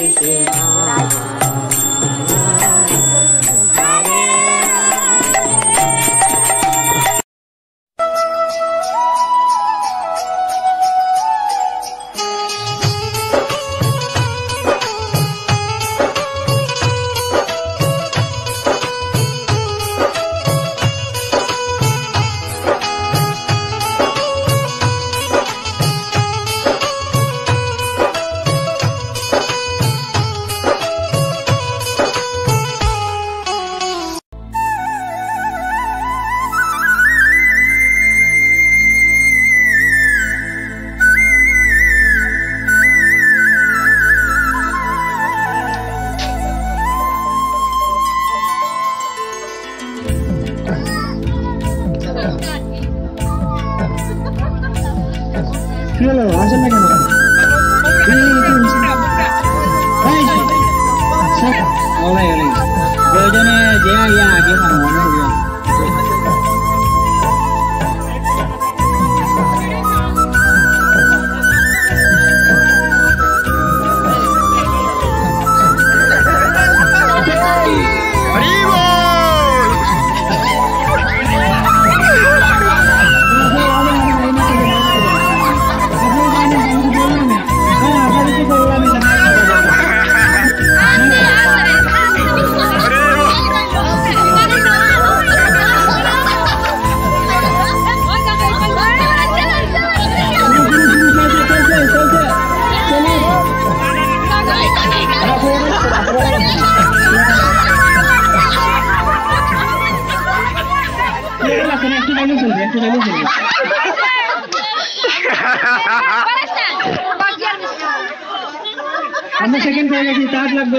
আমরা সেকেন্ড পেয়ে গেছি, তার লাগবে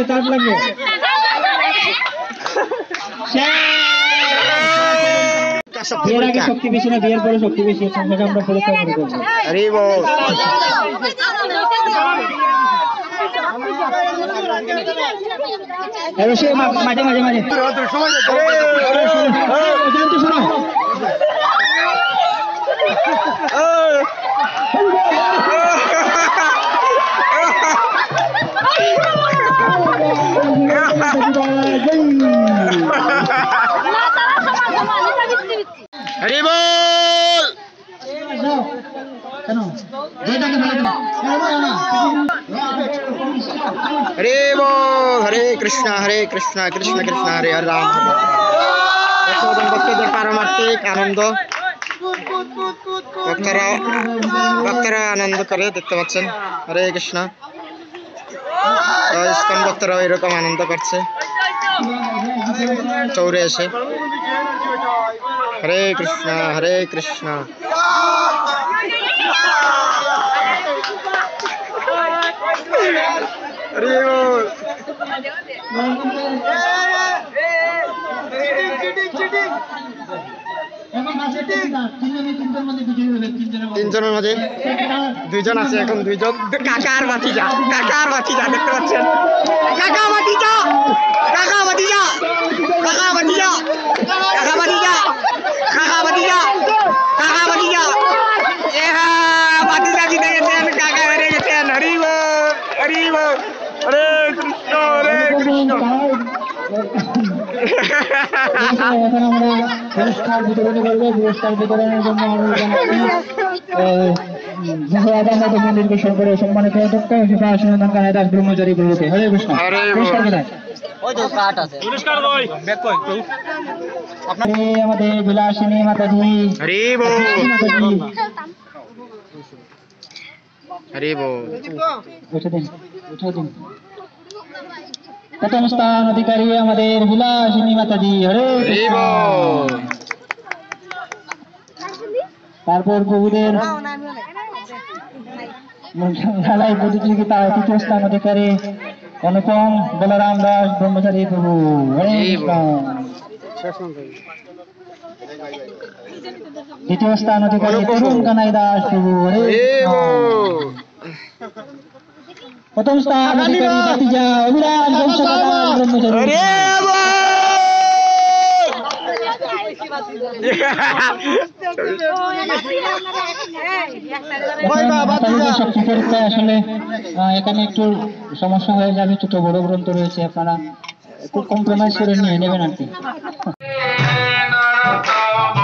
বিয়ের আগে শক্তি বেশি না, বিয়ের পরে শক্তি বেশি, আমরা পরীক্ষা করে করবো। মাঝে মাঝে মাঝে শোনো हरि बोल हरे बोल हरे कृष्णा कृष्ण कृष्ण हरे हरे राम भक्तদের পারমার্থিক আনন্দ ভক্তরা আনন্দ করে দেখতে পাচ্ছেন। হরে কৃষ্ণ। ইসকন ভক্তরাও এরকম আনন্দ করছে চৌরে এসে। हरे कृष्णा हरे कृष्णा हरे बोल তিনজনের মধ্যে দুইজন আছে, এখন দুইজন কাকার ভাতিজা দেখতে পাচ্ছেন। কাকা ভাতিজা ভাতিজা জিতে গেছেন, কাকা হেরে গেছেন। হরি বল হরে কৃষ্ণ হরে কৃষ্ণ। এখন আমরা পুরস্কার বিতরণ করবো। পুরস্কার বিতরণের জন্য মন্দিরকে সরকারে সম্মানিত অধ্যক্ষ দাস ব্রহ্মচারী প্রভুকে। হরে কৃষ্ণ। আমাদের বিলাসিনী মাতাজি। প্রথম স্থান অধিকারী আমাদের বিলাসিনী মাতাজি। হরে কৃষ্ণ। তারপর প্রভুদের প্রতিযোগিতায় তৃতীয় স্থান অধিকারী অনুপম বলরাম দাস ব্রহ্মচারী প্রভু। হরে কৃষ্ণ। দ্বিতীয় স্থান অধিকারী তরুণ কানাই দাস প্রভু। হরে কৃষ্ণ। প্রথম স্থান অধিকারী ভাতিজা অভিরাজ ব্রহ্মচারী। শক্তি পরীক্ষায় আসলে এখানে একটু সমস্যা হয়ে যাবে, ছোট বড় গ্রন্থ রয়েছে, আপনারা একটু কম্প্রোমাইজ করে নিয়ে নেবেন আর কি।